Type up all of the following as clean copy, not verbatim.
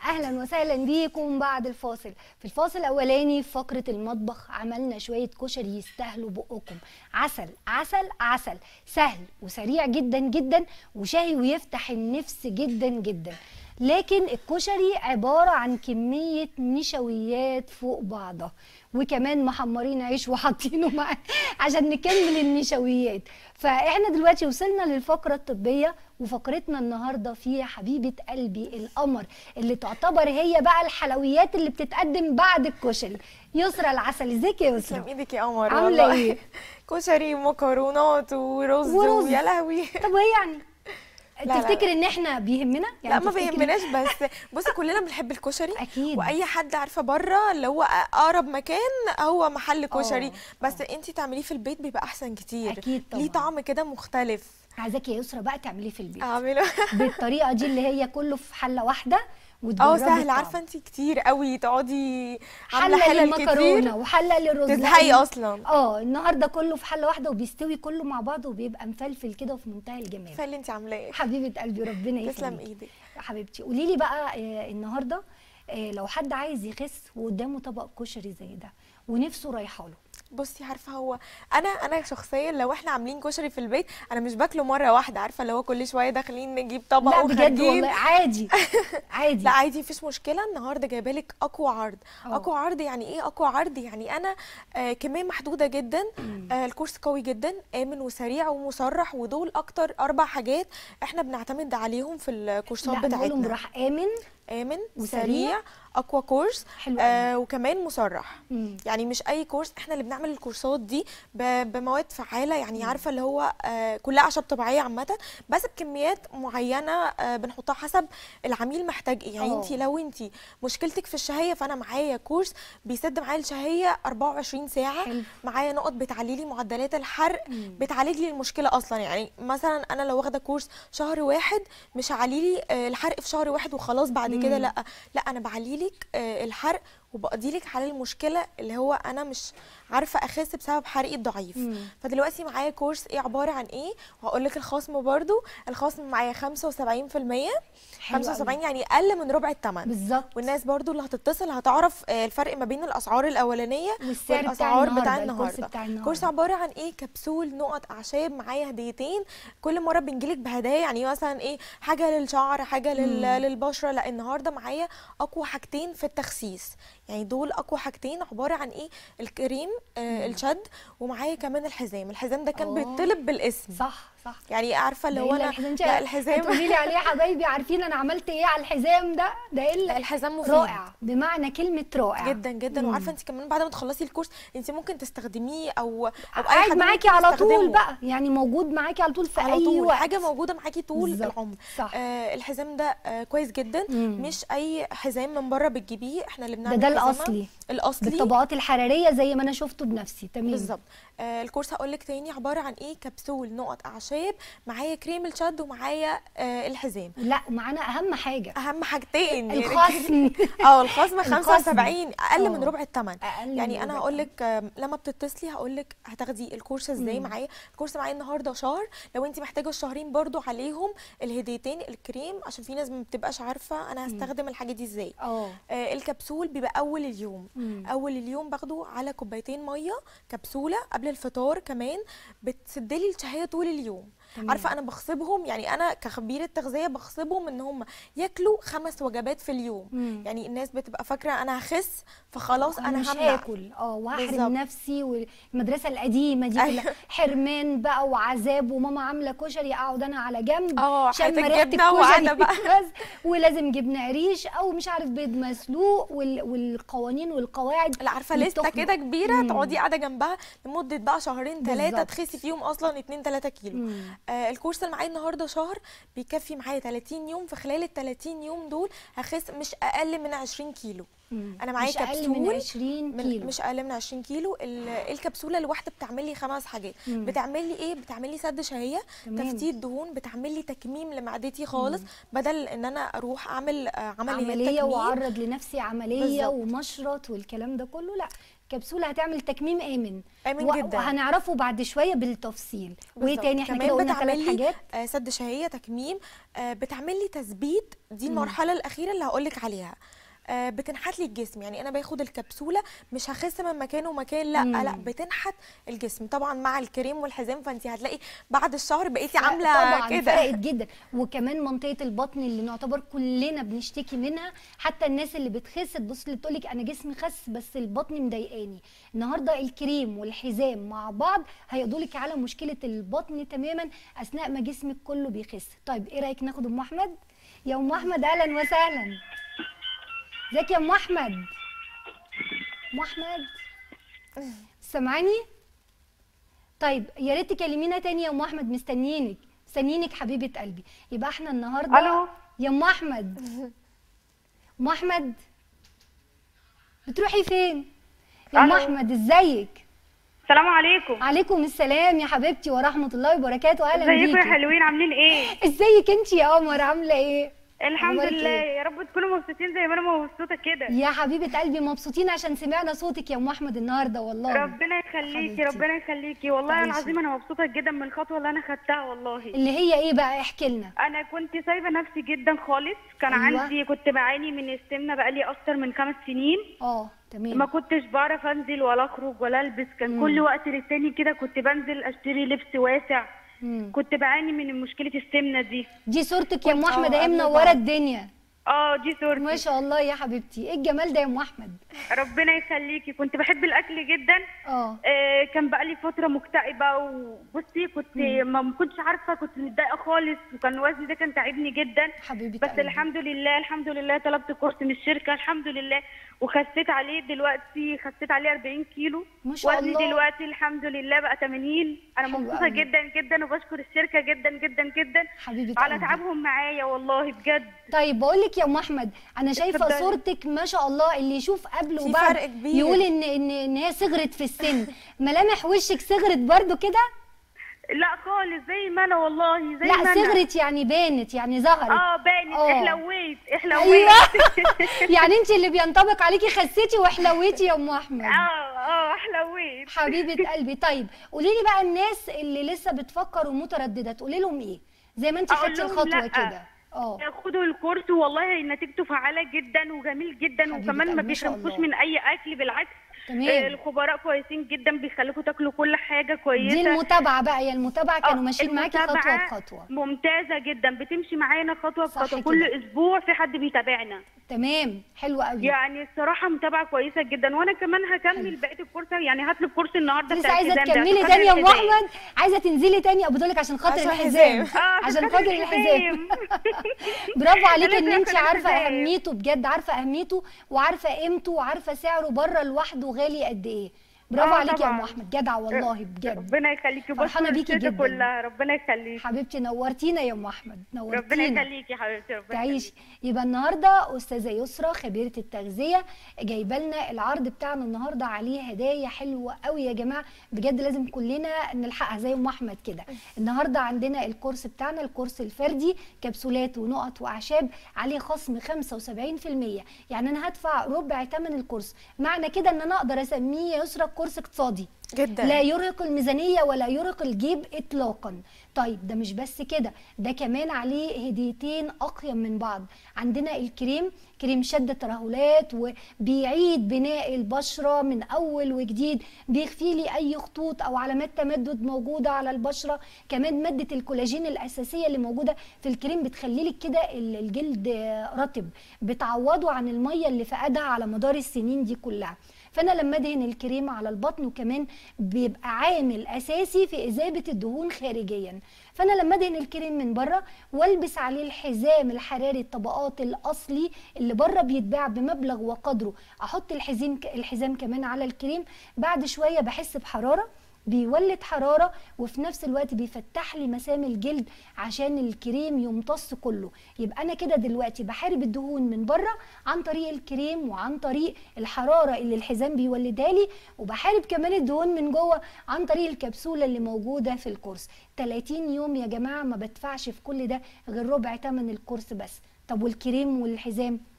اهلا وسهلا بيكم بعد الفاصل. في الفاصل الاولاني في فقره المطبخ عملنا شويه كشري يستاهلوا بقكم. عسل عسل عسل، سهل وسريع جدا جدا وشهي ويفتح النفس جدا جدا. لكن الكشري عباره عن كميه نشويات فوق بعضها، وكمان محمرين عيش وحاطينه معاه عشان نكمل النشويات. فاحنا دلوقتي وصلنا للفقره الطبيه، وفقرتنا النهارده فيها حبيبه قلبي القمر اللي تعتبر هي بقى الحلويات اللي بتتقدم بعد الكشري. يسرا العسل، ازيك يا يسرا؟ تسلم ايدك يا قمر. عامله ايه؟ كشري ومكرونات ورز يا لهوي. طب وايه يعني؟ تفتكر ان احنا بيهمنا؟ يعني لا ما بيهمناش، بس بصي كلنا بنحب الكشري اكيد، واي حد عارفه بره اللي هو اقرب مكان هو محل كشري. بس انتي تعمليه في البيت بيبقى احسن كتير، اكيد طبعا، ليه طعم كده مختلف. عايزاكي يا يسرا بقى تعمليه في البيت. اعمله بالطريقه دي اللي هي كله في حله واحده سهل. عارفه انت كتير قوي تقعدي عامله حله للمكرونه وحله للرز تزهقي اصلا. النهارده كله في حله واحده وبيستوي كله مع بعض وبيبقى مفلفل كده وفي منتهى الجمال. فاللي انت عاملاه ايه حبيبه قلبي، ربنا يخليكي. تسلم ايدك يا حبيبتي. قولي لي بقى النهارده لو حد عايز يخس وقدامه طبق كشري زي ده ونفسه رايحه له. بصي عارفه هو انا شخصيا لو احنا عاملين كشري في البيت انا مش باكله مره واحده، عارفه اللي هو كل شويه داخلين نجيب طبق لا وخارجين. بجد والله عادي عادي. لا عادي مفيش مشكله. النهارده جايبه لك اقوى عرض. اقوى عرض يعني ايه اقوى عرض؟ يعني انا كميه محدوده جدا. الكورس قوي جدا، امن وسريع ومصرح، ودول اكتر 4 حاجات احنا بنعتمد عليهم في الكورسات بتاعتنا. لا راح امن وسريع اقوى كورس وكمان مصرح. يعني مش اي كورس، احنا اللي بنعمل الكورسات دي بمواد فعاله، يعني عارفه اللي هو كلها اعشاب طبيعيه عامه، بس بكميات معينه بنحطها حسب العميل محتاج ايه. يعني انت لو انت مشكلتك في الشهيه فانا معايا كورس بيسد معايا الشهيه 24 ساعه. معايا نقط بتعلي لي معدلات الحرق، بتعالج لي المشكله اصلا. يعني مثلا انا لو واخده كورس شهر واحد مش هعلي لي الحرق في شهر واحد وخلاص بعد كده، لا انا بعلي لك الحرق وبقضي لك على المشكله اللي هو انا مش عارفه اخس بسبب حرقي الضعيف. فدلوقتي معايا كورس ايه عباره عن ايه، وهقول لك الخصم برده. الخصم معايا 75%. 75 يعني اقل من ربع الثمن بالظبط. والناس برده اللي هتتصل هتعرف الفرق ما بين الاسعار الاولانيه والاسعار بتاع النهارده. كورس عباره عن ايه؟ كبسول نقط اعشاب، معايا هديتين كل مره بنجيلك بهدايا. يعني مثلا ايه، حاجه للشعر، حاجه للبشره. لا النهارده معايا اقوى حاجتين في التخسيس. يعني دول اقوى حاجتين عباره عن ايه؟ الكريم الشد، ومعايا كمان الحزام. الحزام ده كان بيطلب بالاسم. صح يعني عارفه اللي هو انا الحزام تقولي لي عليه يا حبايبي، عارفين انا عملت ايه على الحزام ده؟ ده ايه الحزام مفيد رائع بمعنى كلمه رائع جدا جدا. وعارفه انت كمان بعد ما تخلصي الكورس انت ممكن تستخدميه او اي حد معاكي على طول بقى، يعني موجود معاكي على طول في اي وقت، حاجه موجوده معاكي طول العمر. صح. الحزام ده كويس جدا. مش اي حزام من بره بتجيبيه، احنا اللي بنعمل ده الاصلي بالطبقات الحراريه زي ما انا شفته بنفسي. تمام بالظبط. الكورس هقول لك تاني عباره عن ايه؟ كبسول نقط اعشاب، معايا كريم الشد، ومعايا الحزام. لا ومعانا اهم حاجتين الخصم. الخصم 75 اقل من ربع الثمن. يعني انا هقول لك لما بتتصلي هقول لك هتاخدي الكورس ازاي معايا. الكورس معايا النهارده شهر، لو انت محتاجه الشهرين برده عليهم الهديتين الكريم، عشان في ناس ما بتبقاش عارفه انا هستخدم الحاجه دي ازاي. الكبسول بيبقى اول اليوم. اول اليوم باخده على كوبايتين ميه، كبسوله قبل الفطار كمان بتسدلي الشهيه طول اليوم. عارفه انا بخصبهم، يعني انا كخبيره تغذيه بخصبهم ان هم ياكلوا 5 وجبات في اليوم. يعني الناس بتبقى فاكره انا هخس فخلاص انا مش هاكل وهحرم نفسي. والمدرسه القديمه دي كلها حرمان بقى وعذاب، وماما عامله كشري اقعد انا على جنب شم ريحه الكشري بقى ولازم جبنه قريش او مش عارف بيض مسلوق والقوانين والقواعد. لا عارفه لسته كده كبيره تقعدي قاعده جنبها لمده بقى شهرين 3 تخسي فيهم اصلا 2-3 كيلو. الكورس اللي معايا النهارده شهر بيكفي معايا 30 يوم. في خلال ال 30 يوم دول هخس مش اقل من 20 كيلو. انا معايا كبسول مش اقل من 20 كيلو. مش اقل من 20 كيلو. الكبسوله الواحده بتعمل لي 5 حاجات. بتعمل لي ايه؟ بتعمل لي سد شهيه، تفتيت دهون، بتعمل لي تكميم لمعدتي خالص. بدل ان انا اروح اعمل عمليه واعرض لنفسي عمليه ومشرط والكلام ده كله، لا كبسوله هتعمل تكميم امن جدا، وهنعرفه بعد شويه بالتفصيل. وايه تاني؟ احنا كده قلنا 3 حاجات. سد شهيه، تكميم، بتعمل لي تثبيت، دي المرحله الاخيره اللي هقول لك عليها. بتنحت لي الجسم، يعني انا باخد الكبسوله مش هخس من مكان ومكان، لا بتنحت الجسم طبعا مع الكريم والحزام، فانت هتلاقي بعد الشهر بقيتي عامله كده. فرقت جدا. وكمان منطقه البطن اللي نعتبر كلنا بنشتكي منها، حتى الناس اللي بتخس تبص اللي تقول لك انا جسمي خس بس البطن مضايقاني، النهارده الكريم والحزام مع بعض هيقضوا لك على مشكله البطن تماما اثناء ما جسمك كله بيخس. طيب ايه رايك ناخد ام احمد؟ يا ام احمد اهلا وسهلا. ازيك يا ام احمد؟ ام احمد سامعاني؟ طيب يا ريت تكلمينا تاني يا ام احمد، مستنيينك حبيبه قلبي. يبقى احنا النهارده الو يا ام احمد. ام احمد بتروحي فين يا ام احمد؟ ازيك؟ السلام عليكم. عليكم السلام يا حبيبتي ورحمه الله وبركاته. اهلا بيكي. ازيكم يا حلوين، عاملين ايه؟ ازيك انت يا قمر، عامله ايه؟ الحمد لله. يا رب تكونوا مبسوطين زي ما انا مبسوطه كده. يا حبيبه قلبي مبسوطين عشان سمعنا صوتك يا ام احمد النهارده والله. ربنا يخليكي ربنا يخليكي، والله العظيم انا مبسوطه جدا من الخطوه اللي انا خدتها والله. اللي هي ايه بقى؟ احكي لنا. انا كنت سايبه نفسي جدا خالص، كان عندي كنت بعاني من السمنه بقالي اكتر من 5 سنين. تمام. ما كنتش بعرف انزل ولا اخرج ولا البس، كان كل وقت للتاني كده كنت بنزل اشتري لبس واسع. كنت بعاني من مشكله السمنه دي صورتك يا ام احمد اهي منوره الدنيا. دي صورتي ما شاء الله يا حبيبتي. ايه الجمال ده يا ام احمد؟ ربنا يخليكي. كنت بحب الاكل جدا. كان بقالي فتره مكتئبه، وبصي كنت ما كنتش عارفه، كنت متضايقه خالص، وكان وزني ده كان تعبني جدا حبيبتي. بس الحمد لله طلبت كورس من الشركه الحمد لله وخسيت عليه. دلوقتي خسيت عليه 40 كيلو ما شاء الله. وزني دلوقتي الحمد لله بقى 80. انا مبسوطه جدا جدا وبشكر الشركه جدا جدا جدا حبيبتي على تعبهم معايا والله بجد. طيب بقول لك يا ام احمد، انا شايفه صورتك ما شاء الله، اللي يشوف قبل وبعد فرق كبير. يقول ان هي صغرت في السن. ملامح وشك صغرت برضو كده؟ لا خالص، زي ما انا والله زي ما انا. لا صغرت يعني بانت، يعني ظهرت. بانت. احلويت. ايوه يعني انت اللي بينطبق عليكي خسيتي واحلويتي يا ام احمد. احلويت حبيبه قلبي. طيب قولي لي بقى، الناس اللي لسه بتفكر ومتردده تقولي لهم ايه زي ما انت خدتي الخطوه كده؟ خدوا الكورس والله نتيجته فعاله جدا وجميل جدا، وكمان ما بيحرمكوش من اي اكل، بالعكس الخبراء كويسين جدا بيخليكوا تاكلوا كل حاجه كويسه. دي المتابعه بقى، يا المتابعه كانوا ماشيين معاكي خطوه بخطوه. ممتازه جدا، بتمشي معانا خطوه بخطوه، كل اسبوع في حد بيتابعنا. تمام، حلو قوي. يعني الصراحه متابعه كويسه جدا، وانا كمان هكمل بقيه الكورس، يعني هطلب كورس النهارده لسه عايزه تكملي تاني يا ام احمد؟ عايزه تنزلي تاني؟ ابو لك عشان خاطر الحزام. عشان خاطر الحزام. برافو عليكي ان انت عارفه اهميته بجد، عارفه اهميته وعارفه قيمته وعارفه سعره بره لوحده غالي قد ايه. برافو عليكي يا ام احمد، جدعه والله بجد. ربنا يخليكي، فرحانه بيكي جدا كلها. ربنا يخليكي حبيبتي، نورتينا يا ام احمد، نورتينا. ربنا يخليكي يا حبيبتي، ربنا تعيشي. يبقى النهارده استاذه يسرا خبيره التغذيه جايبه لنا العرض بتاعنا النهارده، عليه هدايا حلوه قوي يا جماعه بجد، لازم كلنا نلحقها زي ام احمد كده. النهارده عندنا الكورس بتاعنا، الكورس الفردي كبسولات ونقط واعشاب، عليه خصم 75%، يعني انا هدفع ربع ثمن الكورس. معنى كده ان انا اقدر اسميه يا يسرا كورس اقتصادي جدا، لا يرهق الميزانيه ولا يرهق الجيب اطلاقا. طيب ده مش بس كده، ده كمان عليه هديتين اقيم من بعض. عندنا الكريم، كريم شد ترهلات وبيعيد بناء البشره من اول وجديد، بيخفي لي اي خطوط او علامات تمدد موجوده على البشره. كمان ماده الكولاجين الاساسيه اللي موجوده في الكريم بتخلي لك كده الجلد رطب، بتعوضه عن الميه اللي فقدها على مدار السنين دي كلها. فانا لما ادهن الكريم على البطن، وكمان بيبقى عامل اساسي في اذابه الدهون خارجيا. فانا لما ادهن الكريم من بره والبس عليه الحزام الحراري الطبقات الاصلي اللي بره بيتباع بمبلغ وقدره، احط الحزام كمان على الكريم، بعد شويه بحس بحراره، بيولد حراره، وفي نفس الوقت بيفتح لي مسام الجلد عشان الكريم يمتص كله. يبقى انا كده دلوقتي بحارب الدهون من بره عن طريق الكريم وعن طريق الحراره اللي الحزام بيولدها لي، وبحارب كمان الدهون من جوه عن طريق الكبسوله اللي موجوده في الكورس. 30 يوم يا جماعه ما بدفعش في كل ده غير ربع ثمن الكورس بس. طب والكريم والحزام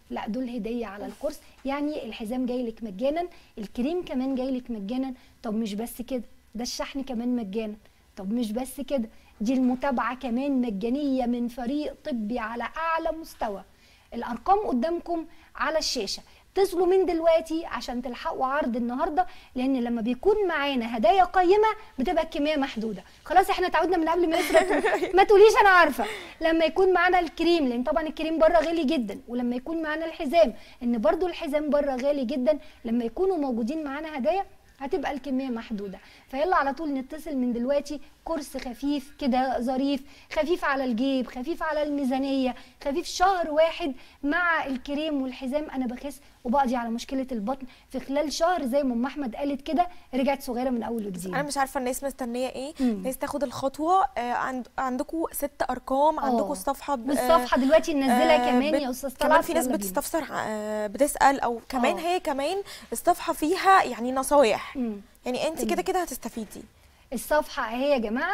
لا دول هديه على الكورس. يعني الحزام جاي لك مجانا، الكريم كمان جاي لك مجانا. طب مش بس كده، ده الشحن كمان مجانا. طب مش بس كده، دي المتابعه كمان مجانيه من فريق طبي على اعلى مستوى. الارقام قدامكم على الشاشه، اتصلوا من دلوقتي عشان تلحقوا عرض النهارده، لان لما بيكون معانا هدايا قيمه بتبقى الكميه محدوده. خلاص احنا اتعودنا من قبل ما يسرق ما تقوليش انا عارفه. لما يكون معانا الكريم، لان طبعا الكريم بره غالي جدا، ولما يكون معانا الحزام، ان برضو الحزام بره غالي جدا، لما يكونوا موجودين معانا هدايا هتبقى الكميه محدوده. فيلا على طول نتصل من دلوقتي. كورس خفيف كده ظريف، خفيف على الجيب، خفيف على الميزانيه، خفيف شهر واحد مع الكريم والحزام انا بخس وبقضي على مشكله البطن في خلال شهر، زي ما ام احمد قالت كده رجعت صغيره من اول وجديد. انا مش عارفه الناس مستنيه ايه. الناس تاخد الخطوه. عندكم 6 ارقام، عندكم الصفحه والصفحه دلوقتي ننزلها كمان يا استاذ طلعت. كمان في ناس بتستفسر بتسال، او كمان هي كمان الصفحه فيها يعني نصايح. يعني انت كده كده هتستفيدي. الصفحه اهي يا جماعه،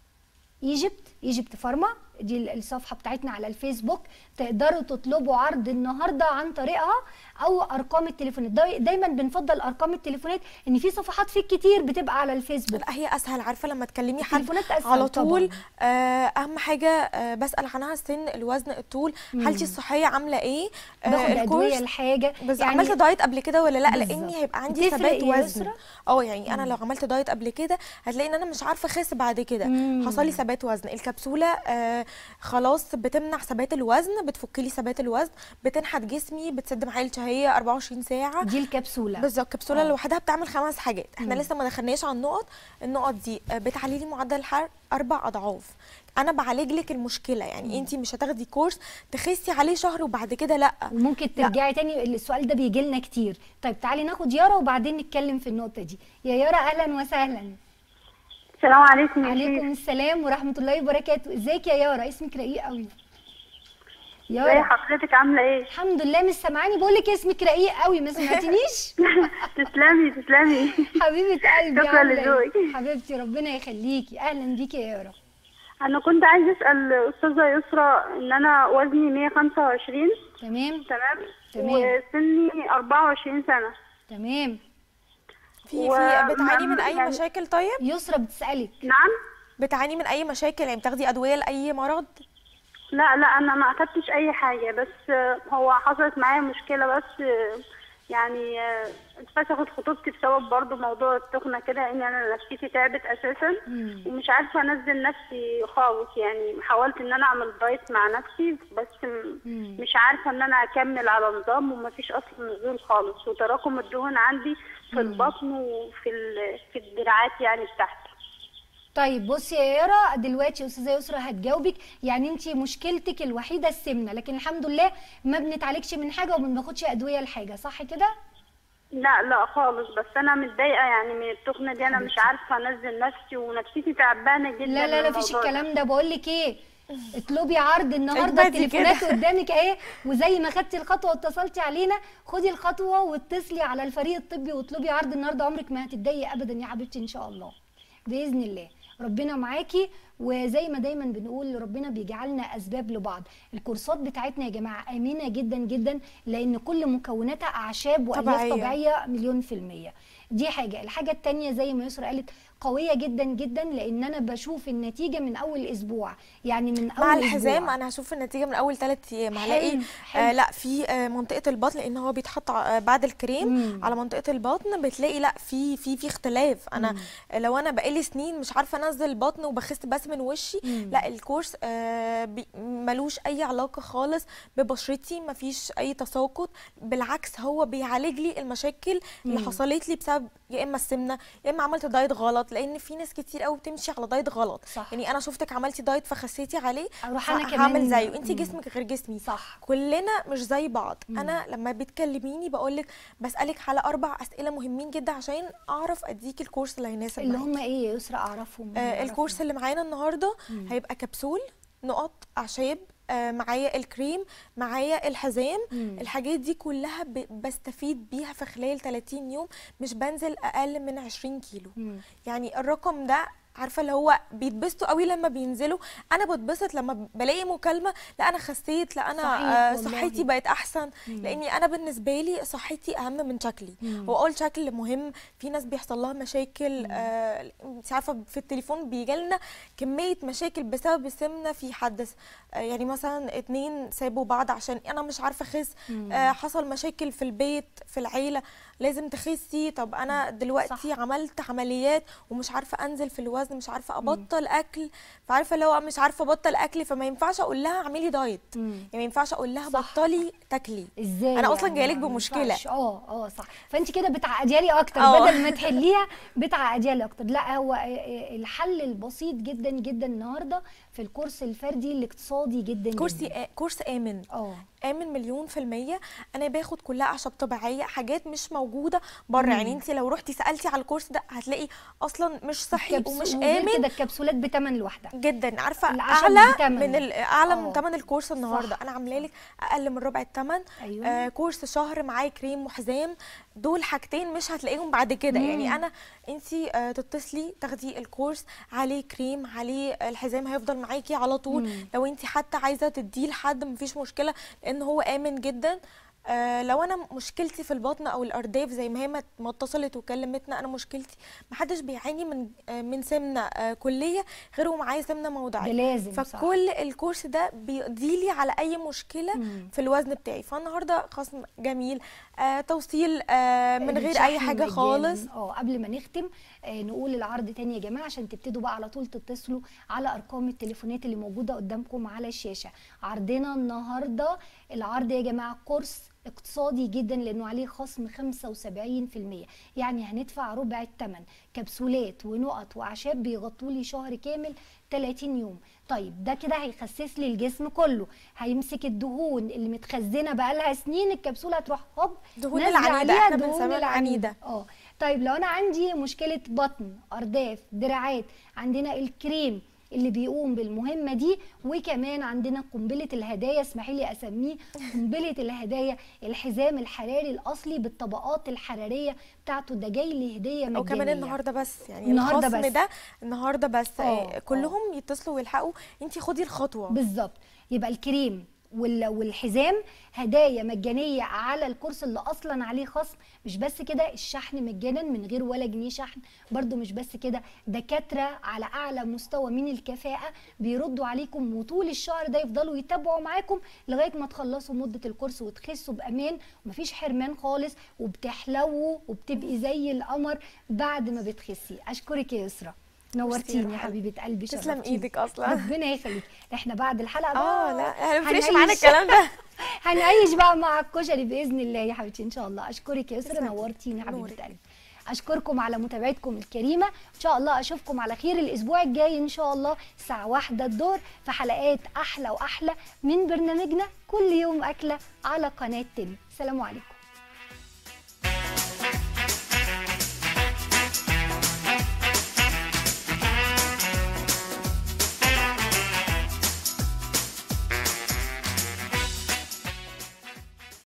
ايجيبت فارما، دي الصفحه بتاعتنا على الفيسبوك. تقدروا تطلبوا عرض النهارده عن طريقها او ارقام التليفونات. دايما بنفضل ارقام التليفونات، ان في صفحات فيك كتير بتبقى على الفيسبوك. لا هي اسهل، عارفه لما تكلمي حد على طول. اهم حاجه بسال عنها السن، الوزن، الطول، حالتي الصحيه عامله ايه، باخد ادويه الحاجه. يعني عملت دايت قبل كده ولا لا، لاني هيبقى عندي ثبات وزن. يعني انا لو عملت دايت قبل كده هتلاقي ان انا مش عارفه اخس بعد كده. حصل لي ثبات وزن. الكبسوله خلاص بتمنع ثبات الوزن، بتفك لي ثبات الوزن، بتنحت جسمي، بتسد معايا الشهيه 24 ساعه. دي الكبسوله بالظبط. الكبسوله لوحدها بتعمل 5 حاجات. احنا لسه ما دخلناش على النقط دي. بتعلي لي معدل الحرق 4 أضعاف. انا بعالج لك المشكله. يعني انت مش هتاخدي كورس تخسي عليه شهر وبعد كده لا، ممكن ترجعي تاني. السؤال ده بيجي لنا كتير. طيب تعالي ناخد يارا وبعدين نتكلم في النقطه دي. يا يارا اهلا وسهلا. السلام عليكم. عليكم السلام ورحمه الله وبركاته. ازيك يا يارا؟ اسمك رقيق قوي. يارا ازي حضرتك، عامله ايه؟ الحمد لله. مش سامعاني؟ بقول لك اسمك رقيق قوي، ما سمعتنيش؟ تسلمي حبيبه قلبي. شكرا لذوقك حبيبتي، ربنا يخليكي. اهلا بيكي يا يارا. انا كنت عايزه اسال استاذه يسرا ان انا وزني 125. تمام. وسني 24 سنه. تمام. بتعاني من اي مشاكل؟ طيب يسرا بتسالك. نعم. بتعاني من اي مشاكل؟ يعني بتاخدي ادويه لاي مرض؟ لا انا ما اخدتش اي حاجه، بس هو حصلت معايا مشكله. بس يعني اتفسخت خطوبتي بسبب برضو موضوع التخنه كده، ان انا نفسيتي تعبت اساسا ومش عارفه انزل نفسي خالص. يعني حاولت ان انا اعمل دايت مع نفسي، بس مش عارفه ان انا اكمل على نظام، ومفيش اصلا نزول خالص، وتراكم الدهون عندي في البطن وفي الدراعات يعني بتاعتي. طيب بصي يا يارا، دلوقتي استاذه يسرا هتجاوبك. يعني انت مشكلتك الوحيده السمنه، لكن الحمد لله ما بنتعالجش من حاجه وما بناخدش ادويه لحاجه، صح كده؟ لا خالص، بس انا متضايقه يعني من التخنه دي. انا مش عارفه انزل نفسي ونفسيتي تعبانه جدا. لا مفيش الكلام ده. بقول لك ايه، اطلبي عرض النهارده، التليفونات قدامك اهي، وزي ما خدتي الخطوه واتصلتي علينا خدي الخطوه واتصلي على الفريق الطبي واطلبي عرض النهارده. عمرك ما هتتضايقي ابدا يا حبيبتي ان شاء الله باذن الله. ربنا معاكي. وزي ما دايما بنقول ربنا بيجعلنا اسباب لبعض. الكورسات بتاعتنا يا جماعه امنه جدا جدا، لان كل مكوناتها اعشاب والياف طبيعيه 100%. دي حاجه. الحاجه الثانيه زي ما يسرا قالت قويه جدا جدا، لان انا بشوف النتيجه من اول اسبوع. يعني من اول مع الحزام أسبوع. انا هشوف النتيجه من اول 3 ايام. هلاقي لا في منطقه البطن، لان هو بيتحط بعد الكريم على منطقه البطن، بتلاقي لا في اختلاف. انا لو انا بقالي سنين مش عارفه انزل البطن وبخس بس من وشي، لا الكورس ملوش اي علاقه خالص ببشرتي، مفيش اي تساقط، بالعكس هو بيعالج لي المشاكل اللي حصلت لي بسبب يا اما السمنه يا اما عملت دايت غلط. لان في ناس كتير قوي بتمشي على دايت غلط. صح. يعني انا شفتك عملتي دايت فخسيتي عليه، اروح انا كمان هعمل زيه. انت جسمك غير جسمي. صح. كلنا مش زي بعض. انا لما بتكلميني بقولك بسالك على 4 اسئله مهمين جدا عشان اعرف اديكي الكورس اللي هيناسب اللي هم ايه يا يسرا؟ اعرفهم. الكورس اللي معانا النهارده هيبقى كبسول، نقط، اعشاب، معايا الكريم، معايا الحزام. الحاجات دي كلها بستفيد بيها في خلال 30 يوم، مش بنزل اقل من 20 كيلو. يعني الرقم ده عارفه اللي هو بيتبسطوا قوي لما بينزلوا. انا بتبسط لما بلاقي مكالمه لا انا خسيت، لا انا صحتي بقت احسن. لاني انا بالنسبه لي صحتي اهم من شكلي. هو الشكل مهم، في ناس بيحصل لها مشاكل انت عارفه في التليفون بيجي لنا كميه مشاكل بسبب السمنه في حدث. يعني مثلا 2 سابوا بعض عشان انا مش عارفه اخس، حصل مشاكل في البيت في العيله لازم تخسي. طب انا دلوقتي عملت عمليات ومش عارفه انزل في الوزن، مش عارفه ابطل اكل. فعارفه لو مش عارفه ابطل اكل فما ينفعش اقول لها اعملي دايت، يعني ما ينفعش اقول لها بطلي تاكلي. ازاي انا اصلا جايه لك بمشكله. صح. فانت كده بتعقديها لي اكتر بدل ما تحليها بتعقديها لي اكتر. لا هو الحل البسيط جدا جدا النهارده في الكورس الفردي الاقتصادي جدا كورس امن. امن مليون في المية. انا باخد كلها اعشاب طبيعيه، حاجات مش موجوده بره. يعني انت لو رحتي سالتي على الكورس ده هتلاقي اصلا مش صحي ومش امن. كده الكبسولات بثمن لوحدها جدا، عارفه اعلى من ثمن الكورس النهارده. انا عامله لك اقل من ربع الثمن. أيوة. كورس شهر معاه كريم وحزام، دول حاجتين مش هتلاقيهم بعد كده. يعني انا انت تتصلي تاخدي الكورس عليه كريم عليه الحزام هيفضل معاكي على طول. لو انت حتى عايزه تديه لحد مفيش مشكله لان هو امن جدا. لو انا مشكلتي في البطن او الارداف زي ما هي ما اتصلت وكلمتنا، انا مشكلتي محدش بيعاني من سمنه كليه غير ومعايا سمنه موضعيه. لازم فكل الكورس ده بيقضي لي على اي مشكله في الوزن بتاعي. فالنهارده خصم جميل، توصيل من غير اي حاجه خالص. قبل ما نختم نقول العرض تاني يا جماعه عشان تبتدوا بقى على طول تتصلوا على ارقام التليفونات اللي موجوده قدامكم على الشاشه. عرضنا النهارده العرض يا جماعه كورس اقتصادي جدا لانه عليه خصم 75%، يعني هندفع ربع الثمن. كبسولات ونقط واعشاب بيغطوا لي شهر كامل 30 يوم. طيب ده كده هيخسس لي الجسم كله، هيمسك الدهون اللي متخزنه بقالها سنين. الكبسوله هتروح هوب دهون العنيده، احنا بنسميها العنيده. طيب لو انا عندي مشكله بطن ارداف دراعات، عندنا الكريم اللي بيقوم بالمهمه دي. وكمان عندنا قنبله الهدايا، اسمحي لي اسميه قنبله الهدايا، الحزام الحراري الاصلي بالطبقات الحراريه بتاعته، ده جاي لي هديه مجانيه. وكمان النهارده بس، يعني الخصم ده النهارده بس. كلهم يتصلوا ويلحقوا. انت خدي الخطوه بالظبط. يبقى الكريم والحزام هدايا مجانيه على الكورس اللي اصلا عليه خصم. مش بس كده، الشحن مجانا من غير ولا جنيه شحن. برضو مش بس كده، دكاتره على اعلى مستوى من الكفاءه بيردوا عليكم، وطول الشهر ده يفضلوا يتابعوا معاكم لغايه ما تخلصوا مده الكورس وتخسوا بامان. ومفيش حرمان خالص، وبتحلووا وبتبقي زي القمر بعد ما بتخسي. اشكرك يا يسرا، نورتيني يا حبيبه قلبي. تسلم ايدك اصلا، ربنا يخليك. احنا بعد الحلقه بقى لا هنفرش معانا الكلام ده. هنعيش بقى مع الكشري باذن الله يا حبيبتي ان شاء الله. اشكرك يا يسرا، نورتيني يا حبيبه قلبي. اشكركم على متابعتكم الكريمه. ان شاء الله اشوفكم على خير الاسبوع الجاي ان شاء الله الساعه 1 الظهر في حلقات احلى واحلى من برنامجنا كل يوم اكله على قناه تاني. سلام عليكم.